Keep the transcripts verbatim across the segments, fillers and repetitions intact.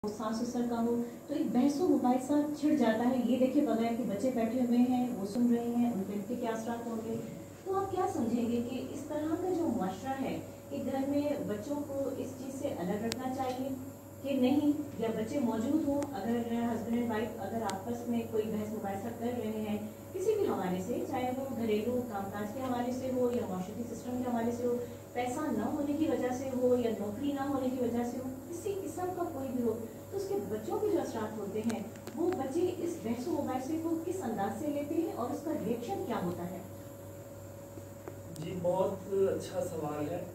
सांस सर का हो तो एक बहसों मुबाहिसा छिड़ जाता है, ये देखे बगैर कि बच्चे बैठे हुए हैं, वो सुन रहे हैं, उन पर इनके क्या असरात होंगे। तो आप क्या समझेंगे कि इस तरह का जो मुआशरा है कि घर में बच्चों को इस चीज़ से अलग रखना चाहिए कि नहीं, या बच्चे मौजूद हों, अगर हस्बैंड एंड वाइफ अगर आपस में कोई बहस मुबाहिसा कर रहे हैं किसी भी हवाले से, चाहे वो घरेलू कामकाज के हवाले से हो या माशरती सिस्टम के हवाले से हो, पैसा न होने की वजह से हो या नौकरी ना होने की वजह से हो, किसी किस्म का कोई भी हो, तो उसके बच्चों के जो असरात होते हैं वो बच्चे इस बहस मुबाहिसे को किस अंदाज से लेते हैं और उसका रिएक्शन क्या होता है? जी, बहुत अच्छा सवाल है।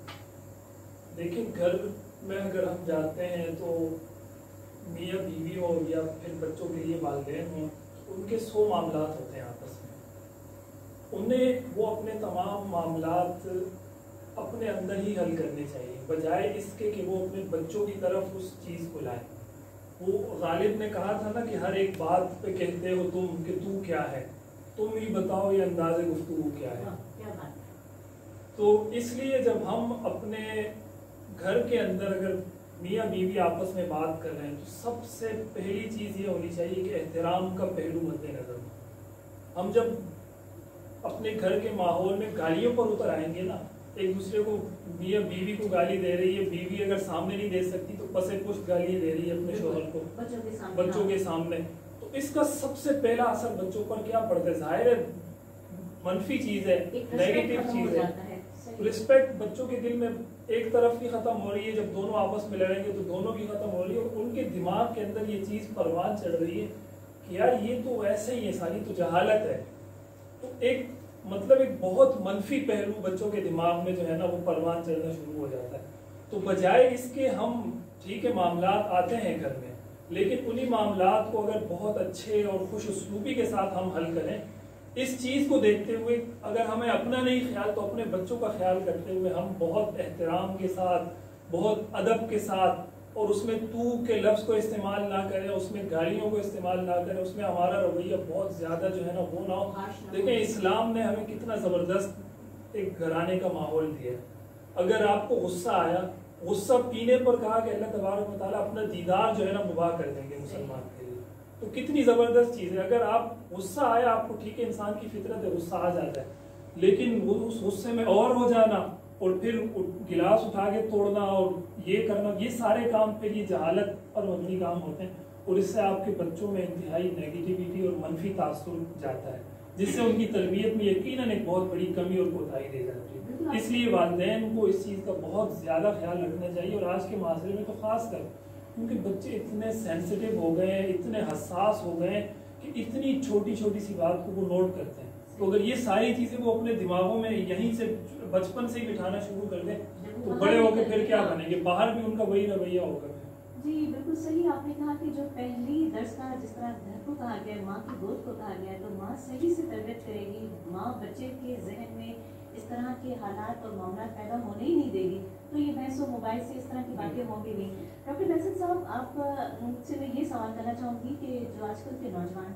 देखिए, घर में अगर हम जाते हैं तो मियाँ बीवी हो या फिर बच्चों के लिए वालिदैन हों, उनके सौ मामलात होते हैं आपस में। उन्हें वो अपने तमाम मामलात अपने अंदर ही हल करने चाहिए, बजाय इसके कि वो अपने बच्चों की तरफ उस चीज़ को लाए। वो गालिब ने कहा था ना कि हर एक बात पे कहते हो तुम कि तू क्या है, तुम ही बताओ ये अंदाज़े गुफ्तगू क्या है। क्या बात? तो इसलिए जब हम अपने घर के अंदर अगर मियाँ बीवी आपस में बात कर रहे हैं तो सबसे पहली चीज़ ये होनी चाहिए कि एहतराम का पहलू मद्देनजर हो। हम जब अपने घर के माहौल में गालियों पर उतर आएंगे ना, एक दूसरे को, मियाँ बीवी को गाली दे रही है, बीवी अगर सामने नहीं दे सकती तो पसे पुष्ट गालियाँ दे रही है अपने शोहर को बच्चों के सामने, बच्चों के सामने, तो इसका सबसे पहला असर बच्चों पर क्या पड़ता है? जाहिर है मनफी चीज़ है, नेगेटिव चीज़ है। रिस्पेक्ट बच्चों के दिल में एक तरफ की खत्म हो रही है, जब दोनों आपस में लड़ेंगे तो दोनों की खत्म हो रही है, और उनके दिमाग के अंदर ये चीज़ परवान चढ़ रही है कि यार ये तो ऐसे ही है, सारी तो जहालत है। तो एक मतलब एक बहुत मनफी पहलू बच्चों के दिमाग में जो है ना वो परवान चढ़ना शुरू हो जाता है। तो बजाय इसके हम, ठीक है मामलात आते हैं घर में, लेकिन उन्हीं मामलात को अगर बहुत अच्छे और खुश उसलूबी के साथ हम हल करें, इस चीज़ को देखते हुए अगर हमें अपना नहीं ख्याल तो अपने बच्चों का ख्याल करते हुए हम बहुत एहतराम के साथ, बहुत अदब के साथ, और उसमें तू के लफ्ज़ को इस्तेमाल ना करें, उसमें गालियों को इस्तेमाल ना करें, उसमें हमारा रवैया बहुत ज़्यादा जो है ना वो ना हो। देखें, इस्लाम ने हमें कितना ज़बरदस्त एक घराने का माहौल दिया है। अगर आपको गुस्सा आया, गुस्सा पीने पर कहा कि अल्लाह तबारक व तआला अपना दीदार जो है ना मुबाह कर देंगे मुसलमान के लिए, तो कितनी ज़बरदस्त चीज़ है। अगर आप गुस्सा आया आपको, ठीक है इंसान की फितरत है गुस्सा आ जाता है, लेकिन वो उस गुस्से में और हो जाना और फिर गिलास उठा के तोड़ना और ये करना, ये सारे काम फिर ये जहालत और मबनी काम होते हैं, और इससे आपके बच्चों में इंतहाई नेगेटिविटी और मनफी तासुर जाता है, जिससे उनकी तरबियत में यकीनन एक बहुत बड़ी कमी और कोताही दे जाती है। इसलिए वालिदैन को इस चीज़ का बहुत ज़्यादा ख्याल रखना चाहिए, और आज के माशरे में तो ख़ास कर क्योंकि बच्चे इतने सेंसिटिव हो गए हैं, इतने हसास हो गए हैं कि इतनी छोटी छोटी सी बात को वो नोट करते हैं। तो अगर ये सारी चीज़ें वो अपने दिमागों में यहीं से बचपन से ही बिठाना शुरू कर दें तो बड़े होकर फिर क्या बनेंगे, बाहर भी उनका वही रवैया होगा। जी बिल्कुल सही आपने कहा कि जो पहली दर्स का जिस तरह घर को कहा गया है, माँ की गोद को कहा गया है, तो माँ सही से तरबियत करेगी, माँ बच्चे के जहन में इस तरह के हालात और मामला पैदा होने ही नहीं देगी, तो ये बहस और मोबाइल से इस तरह की बातें होंगी नहीं। डॉक्टर बैसत साहब, आप मुझसे मैं ये सवाल करना चाहूँगी कि जो आजकल के नौजवान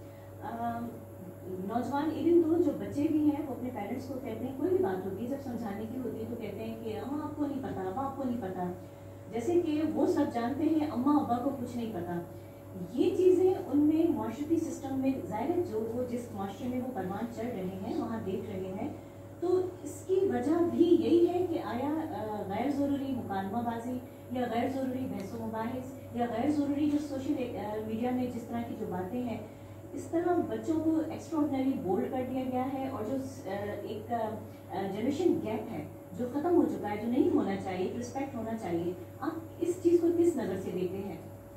हैं, नौजवान इवन दो जो बच्चे भी हैं वो अपने पेरेंट्स को कहते हैं, कोई भी बात होती है जब समझाने की होती है तो कहते हैं कि अम्मा आपको नहीं पता, अब्बा आपको नहीं पता, जैसे कि वो सब जानते हैं, अम्मा अब्बा को कुछ नहीं पता। ये चीज़ें उनमें माशरती सिस्टम में ज़ाहिर जो वो जिस माशरे में वो परवान चढ़ रहे हैं वहाँ देख रहे हैं, तो इसकी वजह भी यही है कि आया गैर ज़रूरी मुकालमाबाजी या गैर ज़रूरी बहस मुबाहिस या गैर ज़रूरी जो सोशल मीडिया में जिस तरह की जो बातें हैं, इस तरह बच्चों को एक्स्ट्राऑर्डिनरी बोल्ड कर दिया गया है, और जो एक जनरेशन गैप है जो ख़त्म हो चुका है, जो नहीं होना चाहिए, रिस्पेक्ट होना चाहिए, आप इस चीज़ को किस नज़र से देखते हैं?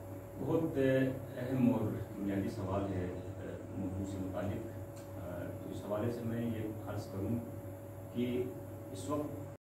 बहुत अहम और बुनियादी सवाल है मौजूद से मुतालिक। तो इस हवाले से मैं ये अर्ज़ करूँ कि इस वक्त